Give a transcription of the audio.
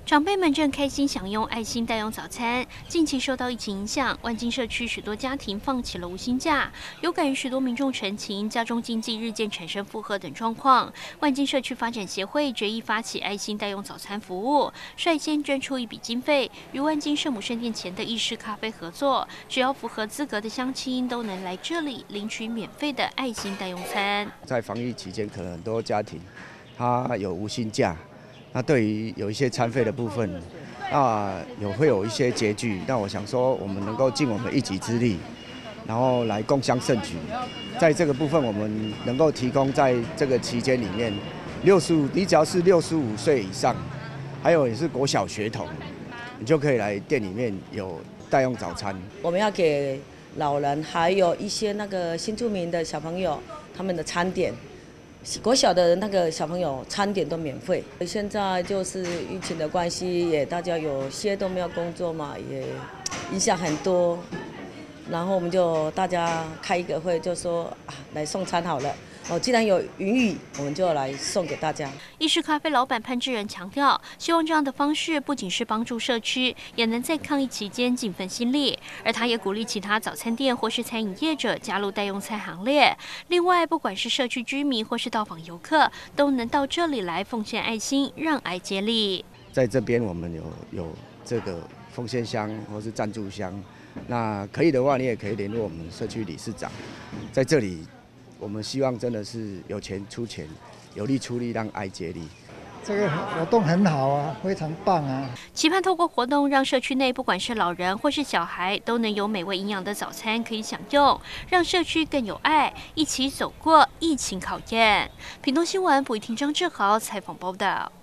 长辈们正开心享用爱心代用早餐。近期受到疫情影响，万金社区许多家庭放起了无薪假。有感于许多民众陈情，家中经济日渐产生负荷等状况，万金社区发展协会决议发起爱心代用早餐服务，率先捐出一笔经费，与万金圣母圣殿前的意式咖啡合作，只要符合资格的乡亲都能来这里领取免费的爱心代用餐。 在防疫期间，可能很多家庭他有无薪假。那对于有一些餐费的部分，会有一些拮据。那我想说，我们能够尽我们一己之力，然后来共襄盛举。在这个部分，我们能够提供在这个期间里面你只要是65岁以上，还有也是国小学童，你就可以来店里面有代用早餐。 我们要给老人，还有一些那个新住民的小朋友，他们的餐点。国小的那个小朋友餐点都免费。现在就是疫情的关系，也大家有些都没有工作嘛，也影响很多。然后我们就大家开一个会，就说来送餐好了。既然有云雨，我们就来送给大家。 意式咖啡老板潘志仁强调，希望这样的方式不仅是帮助社区，也能在抗疫期间尽份心力。而他也鼓励其他早餐店或是餐饮业者加入代用餐行列。另外，不管是社区居民或是到访游客，都能到这里来奉献爱心，让爱接力。 在这边我们有这个奉献箱或是赞助箱，那可以的话，你也可以联络我们社区理事长，在这里。我们希望真的是有钱出钱，有力出力，让爱接力。 这个活动很好啊，非常棒啊！ 期盼透过活动，让社区内不管是老人或是小孩，都能有美味营养的早餐可以享用，让社区更有爱，一起走过疫情考验。屏东新闻补一听张志豪采访报道。